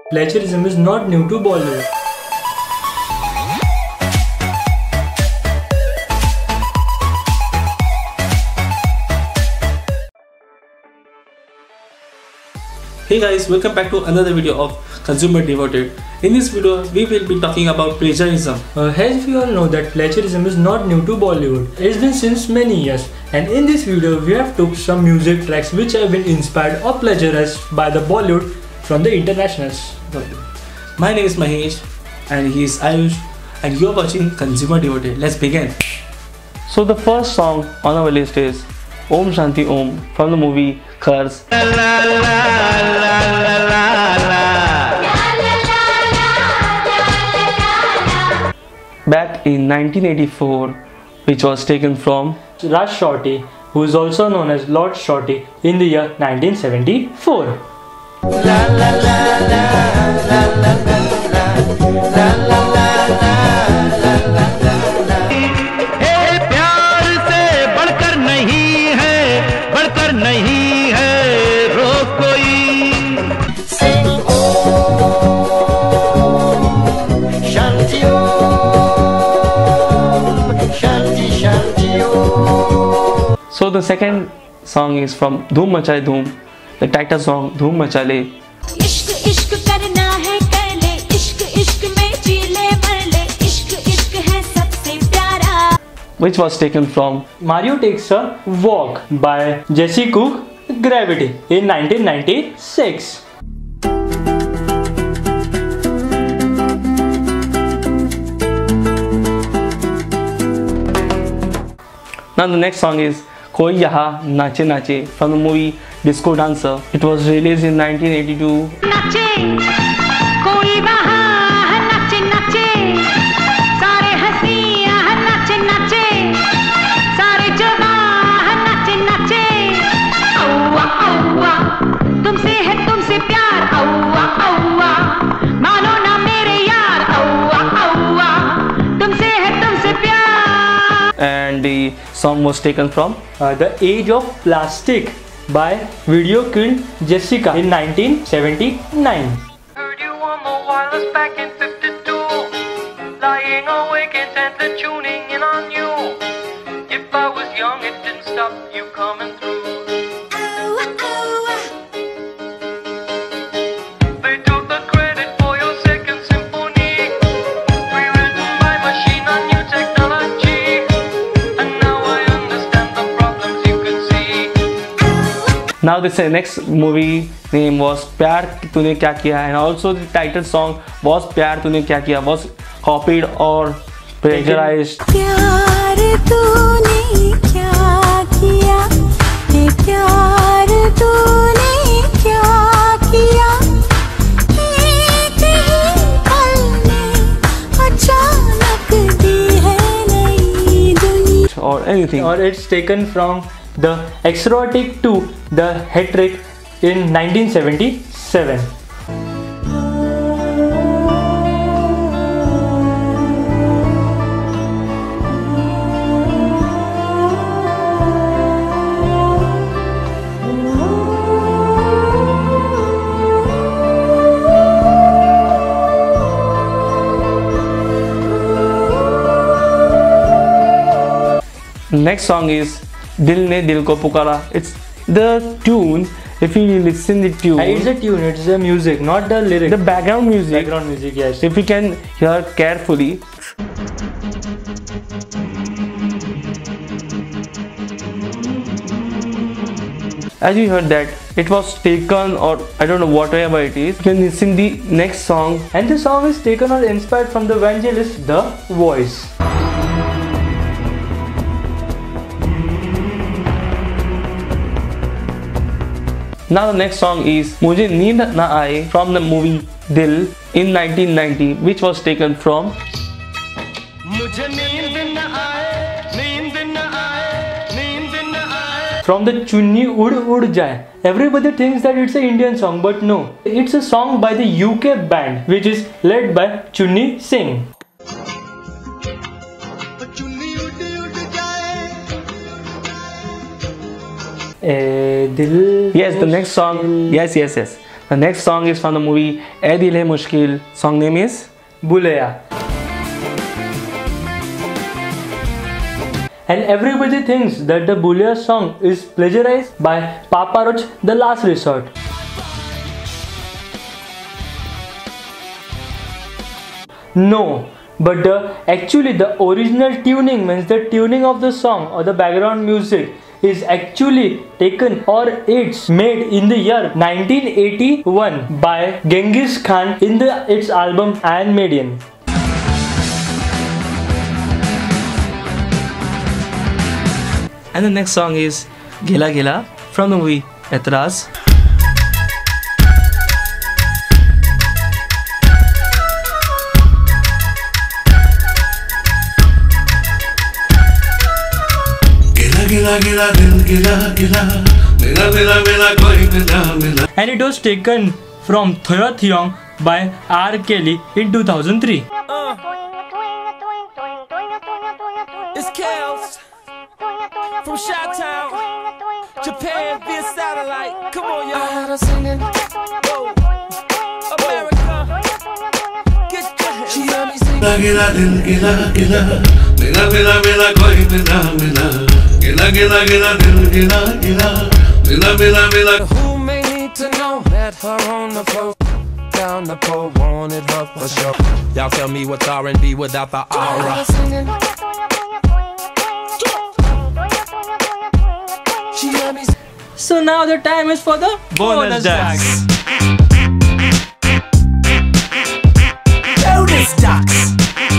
Plagiarism is not new to Bollywood. Hey guys, welcome back to another video of Consumer Devoted. In this video, we will be talking about plagiarism. As we all know that plagiarism is not new to Bollywood. It has been since many years. And in this video, we have took some music tracks which have been inspired or plagiarized by the Bollywood from the internationals. My name is Mahesh and he is Ayush and you are watching Consumer Devoted. Let's begin. So the first song on our list is Om Shanti Om from the movie Curse. Back in 1984, which was taken from Raj Shorty, who is also known as Lord Shorty, in the year 1974. So the second song is from Dhoom Machaye Dhoom, the title song Dhoom Machale. इश्क इश्क करना है कर ले, इश्क इश्क में जी ले मर ले, इश्क इश्क है सबसे प्यारा. Which was taken from Mario Takes a Walk by Jesse Cook Gravity in 1996. Now the next song is Koi Yaha Nache Nache from the movie Disco Dancer. It was released in 1982. नाचे कोई वहाँ नाचे नाचे सारे हंसियाँ नाचे नाचे सारे जवान नाचे नाचे औवा औवा तुमसे है तुमसे प्यार औवा औवा मानो ना मेरे यार औवा औवा तुमसे है तुमसे प्यार. And the song was taken from The Age of Plastic by Video Killed Jessica in 1979. Heard you on the wireless back in 52. Lying awake intently tuning in on you. If I was young, it didn't stop you coming through. They took the credit for your second symphony, rewritten by machine on new technology. And now I understand the problems you could see. Now this next movie name was Pyar Tune Kya Kiya, and also the title song was Pyar Tune Kya Kiya, was copied or plagiarized. प्यार तूने क्या किया, ये प्यार तूने क्या किया, एक ही पल में अचानक दी है नई दुनिया. Or anything. Or it's taken from the Exotic 2, the Hat-Trick in 1977. Next song is Dil Ne Dil Ko Pukara. It's the tune. If you listen the tune, It's a tune, it's the music, not the lyric. the background music. Background music, yes. If you can hear carefully, as you heard that it was taken, or I don't know, whatever it is, you can listen the next song. And the song is taken or inspired from the evangelist The Voice. Now the next song is Mujhe Neend Na Aaye from the movie Dil in 1990, which was taken from मुझे नींद न आए, नींद न आए, नींद न आए. From the Chunni Ud Ud Jaye. Everybody thinks that it's an Indian song, but no. It's a song by the UK band, which is led by Chunni Singh. Yes, the next song. Yes. The next song is from the movie "Ae Dil Hai Mushkil." Song name is Bulaya. And everybody thinks that the Bulaya song is plagiarized by Papa Roach, The Last Resort. No, but actually the original tuning, means the tuning of the song or the background music, is actually taken or it's made in the year 1981 by Genghis Khan in its album Iron Maiden. And the next song is Gila Gila from the movie Etraz. And it was taken from Thoya Thiong by R. Kelly in 2003. It's Kels from Chi-Town, Japan via satellite. Come on, y'all. I had her singing. Whoa. America. Get your hands. She had me singing. Who may need to know? Met her on the floor. Down the pole, wanted her for sure. Y'all tell me what's R&B without the aura. So now the time is for the bonus tracks. Bonus tracks.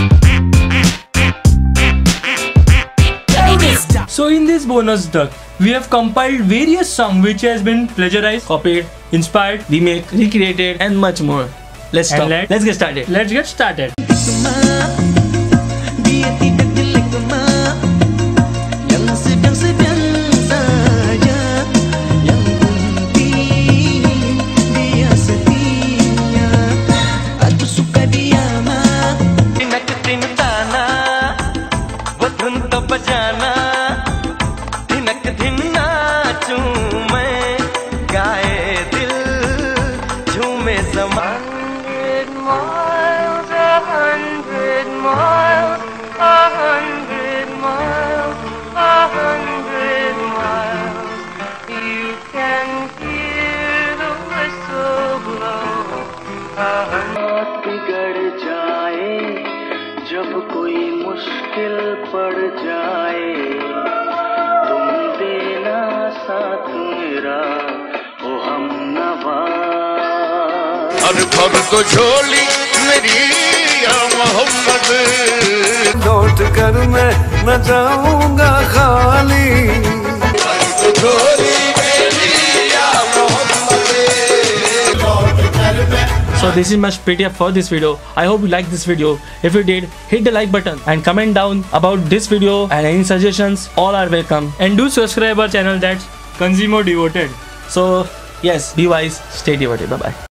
So in this bonus track, we have compiled various songs which has been plagiarized, Copied, inspired, remade, recreated, and much more. Let's And stop. Let's get started. Let's get started. जब कोई मुश्किल पड़ जाए तुम देना साथ मेरा ओ हमनवा अरे भर तो झोली मेरी या मोहम्मद लौट कर मैं न जाऊंगा खाली भर तो झोली मेरी या मोहम्मद लौट कर मैं. So this is much pretty up for this video. I hope you liked this video. If you did, hit the like button and comment down about this video and any suggestions. All are welcome. And do subscribe our channel, that's Consumer Devoted. So yes, be wise, stay devoted. Bye bye.